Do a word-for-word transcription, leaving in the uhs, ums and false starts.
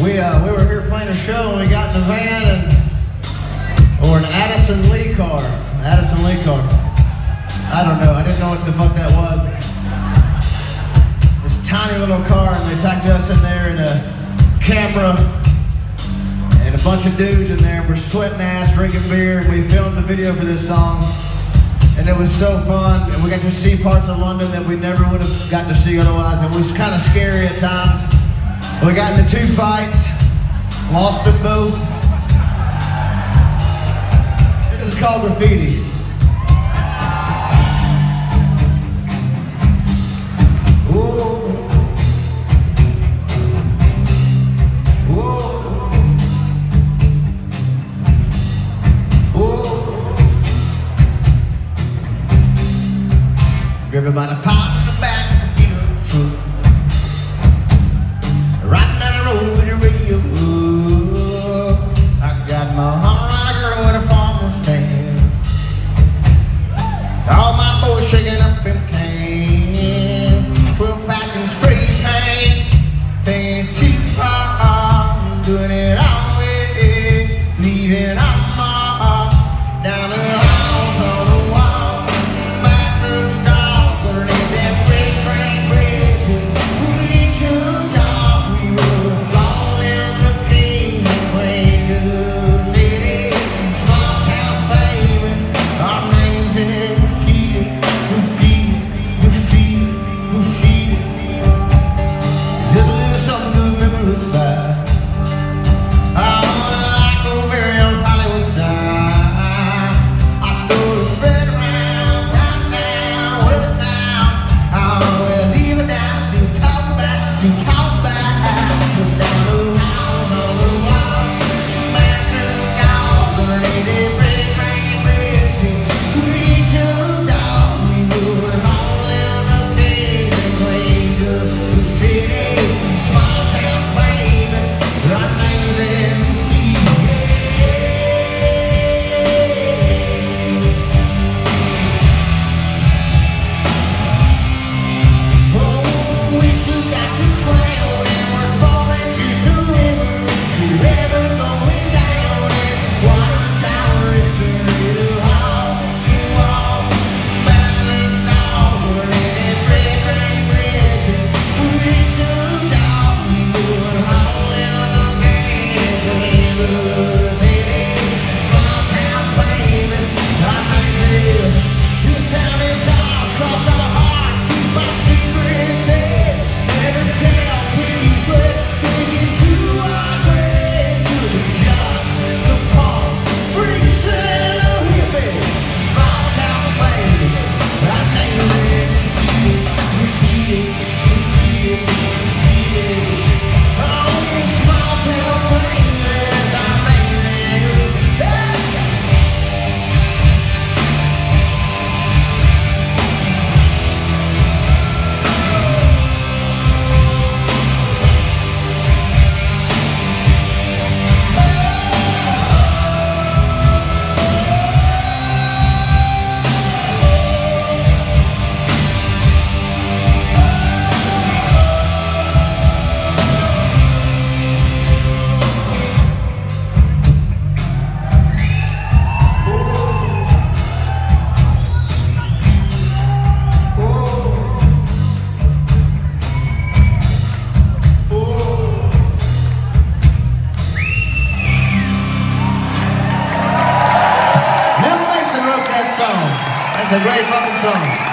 We uh, we were here playing a show and we got in the van and or an Addison Lee car. Addison Lee car. I don't know. I didn't know what the fuck that was. This tiny little car, and they packed us in there and a camera and a bunch of dudes in there. And we're sweating ass, drinking beer, and we filmed the video for this song. And it was so fun, and we got to see parts of London that we never would have gotten to see otherwise. It was kind of scary at times. We got into two fights, lost them both. This is called Graffiti. Whoa. Whoa. Whoa. Everybody pop in the back of the truck. Riding down the road with the radio. I got my Hummer on a girl with a farmer's stand. All my boys shaking up in can. Twelve pack and spray paint. Taking cheap pop. Doing it all way. Leaving our mark down the halls on the walls. Bathroom stalls. Gonna leave that freight train racing. We jumped off. We were all in the kings and queens of the city. Small town famous. Our names in graffiti. Graffiti. Graffiti. Graffiti. Just a little something to remember us by. I like a very old Hollywood sign. I stole a spread around, downtown, well down. Oh, well, leave it down, still talk about, still talk about. Cause down the halls on the wall, bathroom stalls, underneath that freight train racing. We jumped off, we were all in the kings and queens of the city. Small town famous, our names in we still got the crown and we're spawning just a river. Forever going down and water tower is the little halls, walls, bathroom stalls, or that red train racing. We jumped off, we were all in the game, queens of the city. Small town famous, our names is. This town is ours, cross our hearts, keep our secrets safe. Never tell, pretty sweat, take it to our graves. To the jocks, the punks, freaks and the hippies. Small town famous, our names in graffiti, graffiti, graffiti. Oh, small town famous, our names in Neil Mason wrote that song. That's a great fucking song.